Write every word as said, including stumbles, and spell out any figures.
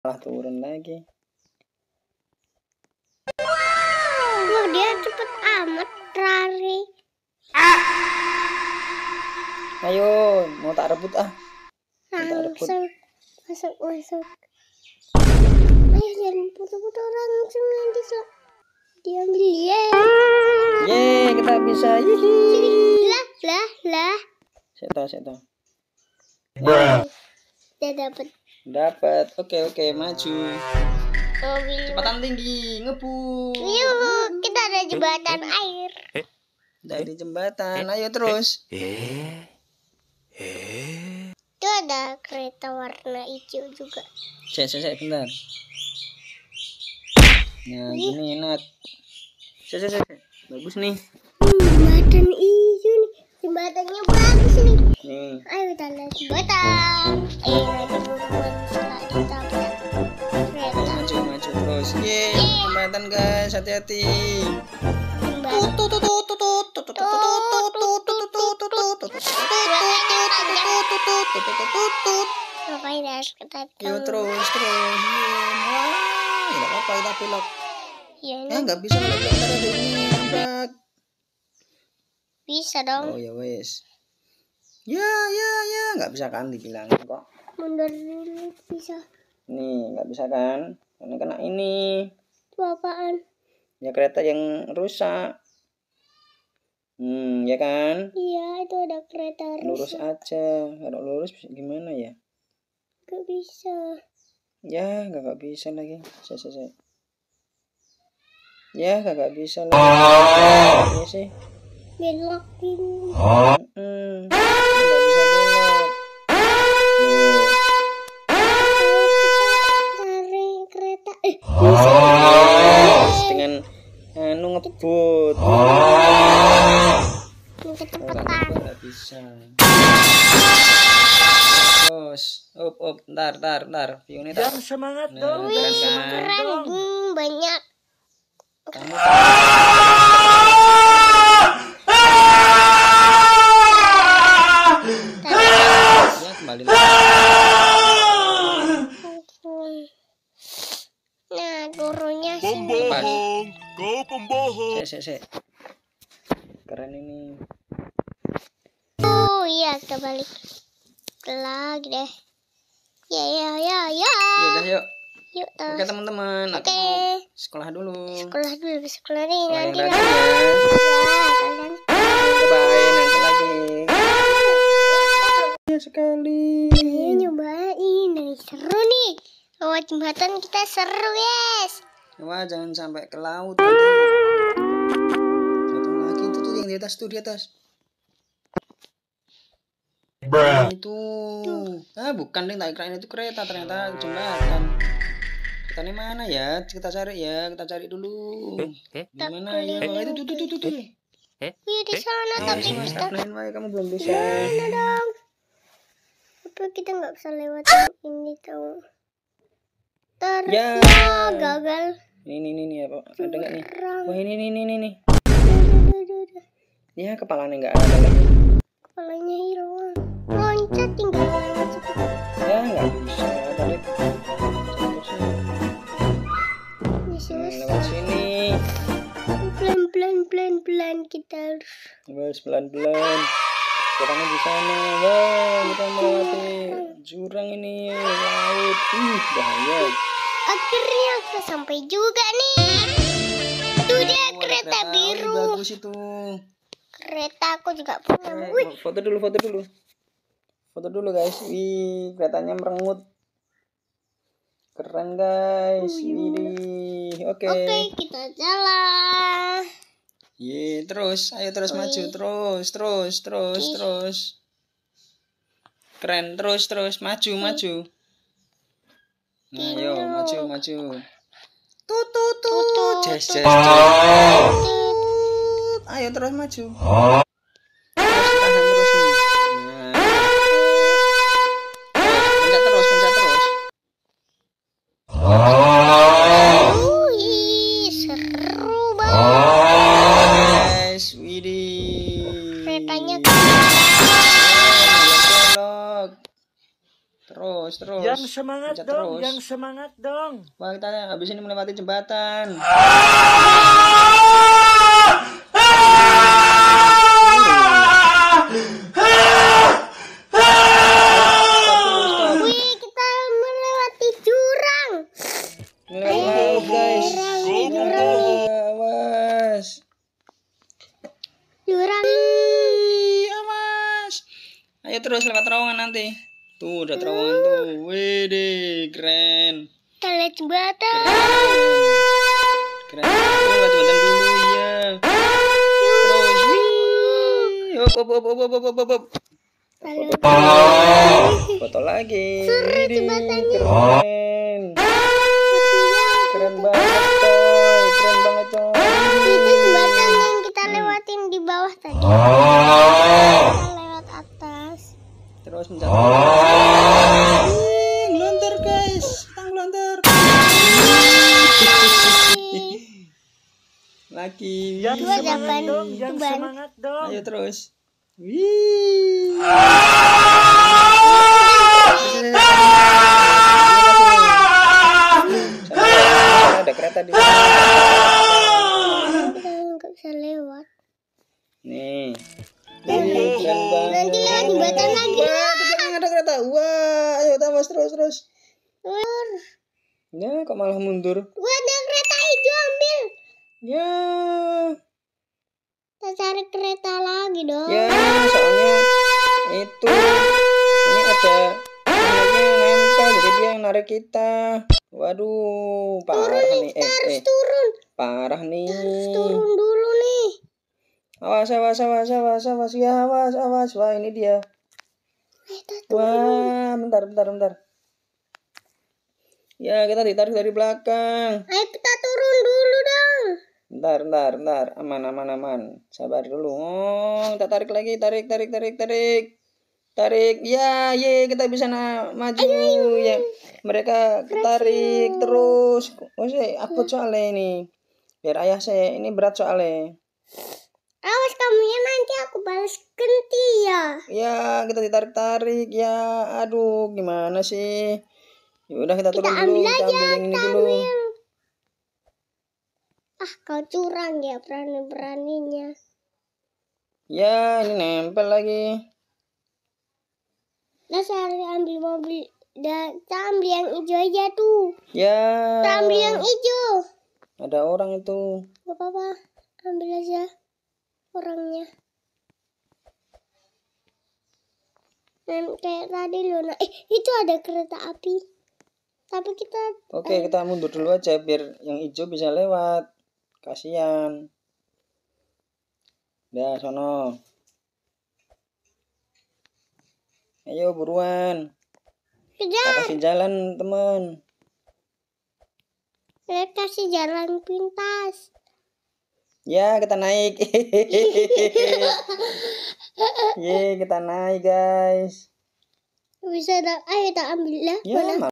Malah turun lagi. Wow, dia cepet amat lari. Ayo, mau tak rebut ah. Langsung masuk masuk. Ayo jangan putar-putar langsung nanti diambil ya. Yeay, kita bisa. Hihi. Lah lah lah. Seto seto. Udah dapat. Dapat. Oke oke maju. Mobil. Cepatan tinggi, ngebut. Yuk, kita ada jembatan air. Dari jembatan, ayo terus. Eh, eh. Itu ada kereta warna hijau juga. Cek cek cek bentar. Nah gini enak. Cek cek cek. Bagus nih. Hmm, jembatan hijau nih. Jembatannya bagus nih. Nih. Ayo kita lihat jembatan. Eh, nanti buruan setelah ditabrak kereta. Maju maju terus. Yeay, jembatan guys, hati-hati. Jembatan. Tut tut tut tut tut tut tut tut tut tut tut tut tut. Ngapain harus kita Yo terus terus. Wah, nggak apa-apa kita belok. Ya, Ya nggak bisa kalau belok ada ini nabrak. bisa dong. Oh ya wes. Ya ya ya nggak bisa kan dibilangin kok. Mundur dulu bisa. Nih nggak bisa kan? Karena kena ini. Itu apaan? Ya kereta yang rusak. Hmm ya kan? Iya, itu ada kereta Lurus rusak. aja. Kalau lurus gimana ya? Gak bisa. Ya nggak bisa lagi. Saya saya. saya. Ya nggak bisa lagi. Ini sih. Belokin. Hmm. Nggak bisa belok. Tuh. Cari kereta. Eh, Yes, dengan anu ngebut. ini kecepatan. Nggak bisa. Terus, up up, ntar ntar ntar. View-nya tak. Yang semangat Nah, dong. keren kan? Keren, hmm, banyak. Kamu ya, kembali lagi. Nah, turunnya sini. Pembohong, kau pembohong. Sek sek sek. Keren ini. Oh iya, kita balik lagi deh. Ya ya ya ya. Ya udah yuk. Yuk, Oke terus. teman-teman, aku Oke. mau sekolah dulu. Sekolah dulu, sekolah nih Sekolah nanti yang lagi. rajin ya. Ya, kalian Bye, nanti lagi. Ya sekali. ayo nyobain, nih seru nih. Lewat jembatan kita seru guys. Wah, jangan sampai ke laut nanti. Satu lagi itu tuh yang di atas tuh di atas. Nah, itu. Ah, bukan deh, tak kirain itu kereta, ternyata jembatan. Keretanya mana ya? Kita cari ya, kita cari dulu. Eh, Di mana ya? Oh, itu tuh tuh tuh tuh. tuh. Wih di sana Eh, tapi Mas kita Afnan, Wai, kamu belum bisa. mana dong? Tapi kita nggak bisa lewat ini tahu. Terus Ya. ya, gagal. Ini ini ini apa? Ada nggak nih? Curang. Wah, ini ini ini ini. nih. Duh, duh, duh, duh. Ya, kepalanya nggak ada lagi. Kepalanya hilang. Loncat tinggal lewat situ. Ya, nggak bisa. Tadi terus nih. Ini Nah, lewat susah. sini. Pelan pelan pelan pelan kita harus. Wes pelan-pelan. Katanya di sana. Wah, kita melewati jurang ini, laut. Ih, bahaya. Akhirnya kita sampai juga nih. Itu dia Oh, ada kereta Ih, biru. bagus itu. Kereta aku juga punya. Eh, Wih, foto dulu, foto dulu. Foto dulu guys. Wih, keretanya merengut. Keren guys. Widih. Oke. oke kita jalan. Ye, terus, ayo terus Wih. maju, terus, terus, terus, Ih. terus. Keren, terus, terus, maju, maju. Nah, yo, Tinggal. maju, maju. Tut, tut, tut, Tutut, jes, jes, tutut. jes. Ayo terus maju. Terus tahan terus nih. Nah. Pencet terus, pencet terus. Wih, seru banget. Guys, widih. Keretanya belok. Terus, terus. Yang semangat Pencet dong, terus. yang semangat dong. Wah, kita habis ini melewati jembatan. Wih, kita melewati jurang. Melewati laut, guys. Jurang. Awas. Jurang. Ih, awas. Ayo terus lewat terowongan nanti. Tuh, udah terowongan tuh. Wede, keren. Kita lihat jembatan. Keren. Tuh, lewat jembatan dulu ya. Terus, wih. Hop, hop, hop, hop, hop, hop, hop, hop. Lalu Foto lagi. Seru Widih, jembatannya. keren. Keren banget, coy. Keren banget, coy. itu jembatan yang kita lewatin di bawah tadi. Kita lewat atas. Terus menjatuh. Wih, ngelontar, guys. Kita ngelontar. Lagi. Yang Dua semangat jawaban dong, yang beban. semangat dong. Ayo terus. Wih. Ada kereta di sana. Kita nggak bisa lewat. Nih. Wih, keren banget. Nanti lewat jembatan lagi. Wah, di belakang ada kereta. Wah, ayo tambah terus terus. Lur. Ya, kok malah mundur? Wah, ada kereta hijau, ambil. Ya. Kita cari kereta lagi dong. Ya, soalnya itu ini ada magnetnya nempel jadi dia yang narik kita. Waduh, parah nih. Eh, Harus eh, turun. parah nih. Turun dulu nih. Awas, awas, awas, awas, awas, ya, awas, awas. Wah, ini dia. Kita turun. Wah, bentar, bentar, bentar. Ya, kita ditarik dari belakang. Ayo kita turun dulu dong. Bentar, bentar, bentar. Aman, aman, aman. Sabar dulu. Oh, kita tarik lagi. Tarik, tarik, tarik, tarik. Tarik. Ya, ye, kita bisa na maju. Ya, mereka tarik terus. Oh, sih, aku soalnya ini. Biar ayah saya. Ini berat soalnya. Awas kamu ya, nanti aku balas genti ya. Ya, kita ditarik-tarik. Ya, aduh, gimana sih? Ya udah kita turun dulu. ambil Kita aja, ambil yang ini kita dulu. Ah, kau curang ya berani-beraninya. Ya, ini nempel lagi. Nah, saya ambil mobil. Dan kita ambil yang hijau aja tuh. Ya. Kita ambil yang hijau. Ada orang itu. Gak apa-apa, ambil aja orangnya. Dan kayak tadi loh, nah, eh itu ada kereta api. Tapi kita Oke, kita mundur dulu aja biar yang hijau bisa lewat. Kasihan. Dah, sono. Ayo buruan. Kita kejar, kasih jalan, teman. saya kasih jalan pintas. Ya, kita naik. Ye, kita naik, guys. Bisa dah, ayo kita ambil lah. Ya, Mana?